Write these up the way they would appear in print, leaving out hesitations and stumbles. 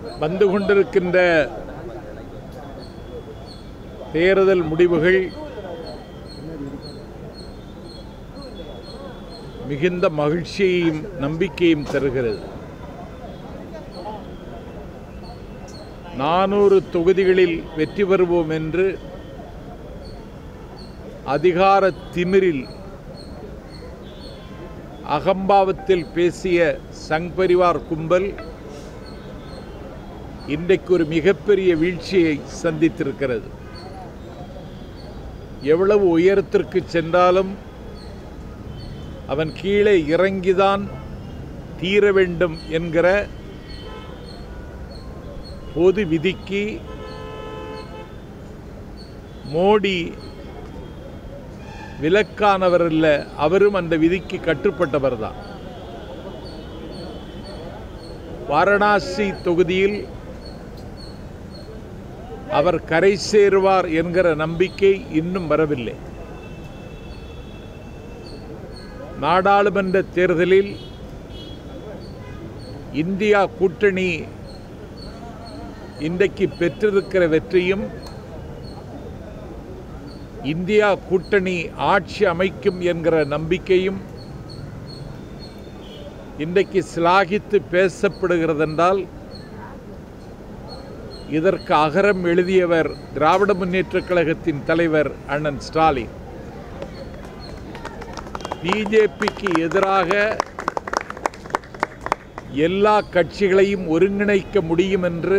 வந்து கொண்டிருக்கின்ற தேர்தல் முடிவுகள் மிகுந்த மகிழ்ச்சியையும் நம்பிக்கையும் தருகிறது. 400 தொகுதிகளில் வெற்றி பெறுவோம் என்று அதிகார திமிரில் அகம்பாவத்தில் பேசிய சங் பரிவார் கும்பல் இன்றைக்கு ஒரு மிகப்பெரிய வீழ்ச்சியை சந்தித்திருக்கிறது. எவ்வளவு உயரத்திற்கு சென்றாலும் அவன் கீழே இறங்கிதான் தீர வேண்டும் என்கிற பொது விதிக்கு மோடி விலக்கானவர் அல்ல, அவரும் அந்த விதிக்கு கட்டுப்பட்டவர் தான். வாரணாசி தொகுதியில் அவர் கரை சேருவார் என்கிற நம்பிக்கை இன்னும் வரவில்லை. நாடாளுமன்ற தேர்தலில் இந்தியா கூட்டணி இன்றைக்கு பெற்றிருக்கிற வெற்றியும் இந்தியா கூட்டணி ஆட்சி அமைக்கும் என்கிற நம்பிக்கையும் இன்றைக்கு சிலாகித்து பேசப்படுகிறதென்றால் இதற்கு அகரம் எழுதியவர் திராவிட முன்னேற்றக் கழகத்தின் தலைவர் அண்ணன் ஸ்டாலின். பிஜேபிக்கு எதிராக எல்லா கட்சிகளையும் ஒருங்கிணைக்க முடியும் என்று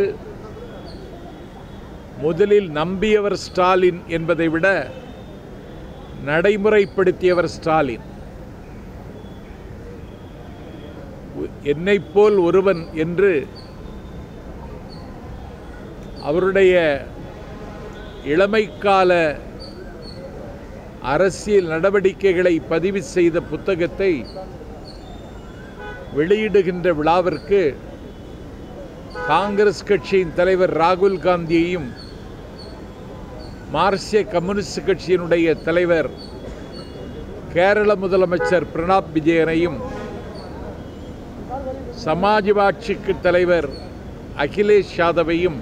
முதலில் நம்பியவர் ஸ்டாலின் என்பதை விட நடைமுறைப்படுத்தியவர் ஸ்டாலின். என்னைப் போல் ஒருவன் என்று அவருடைய இளமைக்கால அரசியல் நடவடிக்கைகளை பதிவு செய்த புத்தகத்தை வெளியிடுகின்ற விழாவிற்கு காங்கிரஸ் கட்சியின் தலைவர் ராகுல் காந்தியையும் மார்க்சிய கம்யூனிஸ்ட் கட்சியினுடைய தலைவர் கேரள முதலமைச்சர் பிரணாப் விஜயனையும் சமாஜ்வாடி தலைவர் அகிலேஷ் யாதவையும்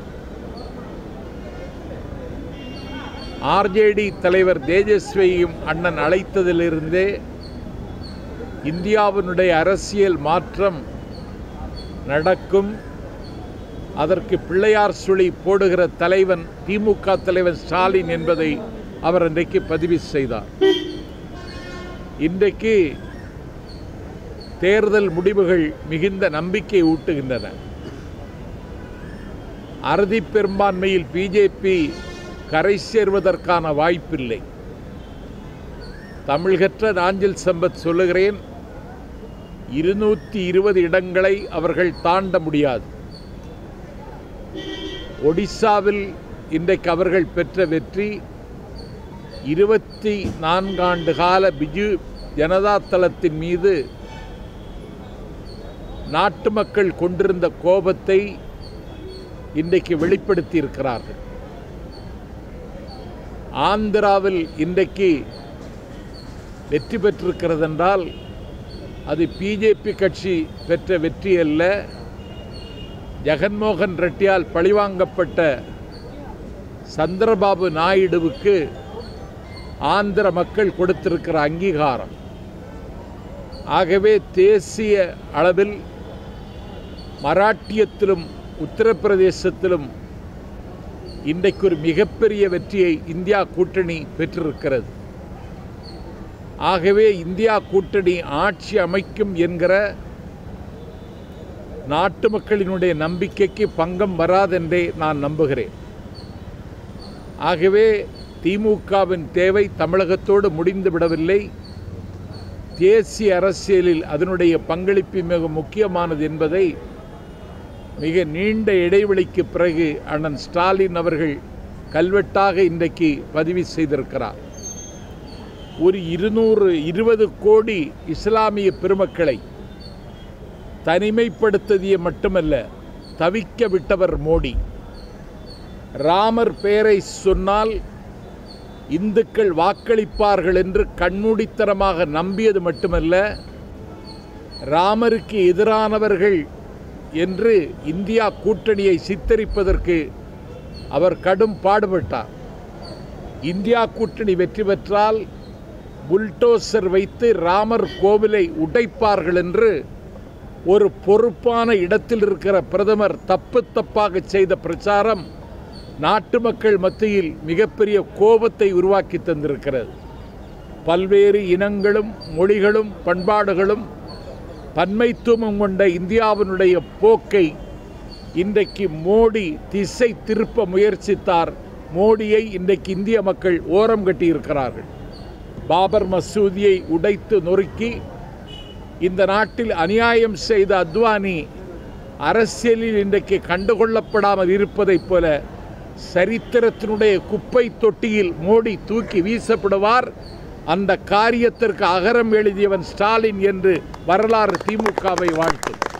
ஆர்ஜேடி தலைவர் தேஜஸ்வியையும் அண்ணன் அழைத்ததிலிருந்தே இந்தியாவினுடைய அரசியல் மாற்றம் நடக்கும், அதற்கு பிள்ளையார் சுழி போடுகிற தலைவன் திமுக தலைவன் ஸ்டாலின் என்பதை அவர் இன்றைக்கு பதிவு செய்தார். இன்றைக்கு தேர்தல் முடிவுகள் மிகுந்த நம்பிக்கை ஊட்டுகின்றன. அறுதி பெரும்பான்மையில் பிஜேபி கரை சேர்வதற்கான வாய்ப்பில்லை. தமிழ்கற்ற நாஞ்சில் சம்பத் சொல்லுகிறேன், 220 இடங்களை அவர்கள் தாண்ட முடியாது. ஒடிசாவில் இன்றைக்கு அவர்கள் பெற்ற வெற்றி 24 ஆண்டு கால பிஜு ஜனதா தளத்தின் மீது நாட்டு மக்கள் கொண்டிருந்த கோபத்தை இன்றைக்கு வெளிப்படுத்தி இருக்கிறார்கள். ஆந்திராவில் இன்றைக்கு வெற்றி பெற்றிருக்கிறது என்றால் அது பிஜேபி கட்சி பெற்ற வெற்றி அல்ல, ஜெகன்மோகன் ரெட்டியால் பழிவாங்கப்பட்ட சந்திரபாபு நாயுடுவுக்கு ஆந்திர மக்கள் கொடுத்திருக்கிற அங்கீகாரம். ஆகவே தேசிய அளவில் மராட்டியத்திலும் உத்தரப்பிரதேசத்திலும் இன்றைக்கு ஒரு மிகப்பெரிய வெற்றியை இந்தியா கூட்டணி பெற்றிருக்கிறது. ஆகவே இந்தியா கூட்டணி ஆட்சி அமைக்கும் என்கிற நாட்டு மக்களினுடைய நம்பிக்கைக்கு பங்கம் வராதென்றே நான் நம்புகிறேன். ஆகவே திமுகவின் தேவை தமிழகத்தோடு முடிந்து விடவில்லை. தேசிய அரசியலில் அதனுடைய பங்களிப்பு மிக முக்கியமானது என்பதை மிக நீண்ட இடைவெளிக்கு பிறகு அண்ணன் ஸ்டாலின் அவர்கள் கல்வெட்டாக இன்றைக்கு பதிவு செய்திருக்கிறார். ஒரு 220 கோடி இஸ்லாமிய பெருமக்களை தனிமைப்படுத்தியது மட்டுமல்ல, தவிக்க விட்டவர் மோடி. ராமர் பெயரை சொன்னால் இந்துக்கள் வாக்களிப்பார்கள் என்று கண்மூடித்தனமாக நம்பியது மட்டுமல்ல, ராமருக்கு எதிரானவர்கள் என்று இந்தியா கூட்டணியை சித்தரிப்பதற்கு அவர் கடும் பாடுபட்டார். இந்தியா கூட்டணி வெற்றி பெற்றால் புல்டோசர் வைத்து ராமர் கோவிலை உடைப்பார்கள் என்று ஒரு பொறுப்பான இடத்தில் இருக்கிற பிரதமர் தப்பாக செய்த பிரச்சாரம் நாட்டு மக்கள் மத்தியில் மிகப்பெரிய கோபத்தை உருவாக்கி தந்திருக்கிறது. பல்வேறு இனங்களும் மொழிகளும் பண்பாடுகளும் பன்மைத்துவம் கொண்ட இந்தியாவினுடைய போக்கை இன்றைக்கு மோடி திசை திருப்ப முயற்சித்தார். மோடியை இன்றைக்கு இந்திய மக்கள் ஓரம் கட்டியிருக்கிறார்கள். பாபர் மசூதியை உடைத்து நொறுக்கி இந்த நாட்டில் அநியாயம் செய்த அத்வானி அரசியலில் இன்றைக்கு கண்டுகொள்ளப்படாமல் இருப்பதைப் போல சரித்திரத்தினுடைய குப்பை தொட்டியில் மோடி தூக்கி வீசப்படுவார். அந்த காரியத்திற்கு அகரம் எழுதியவன் ஸ்டாலின் என்று வரலாறு திமுகவை வாழ்த்தும்.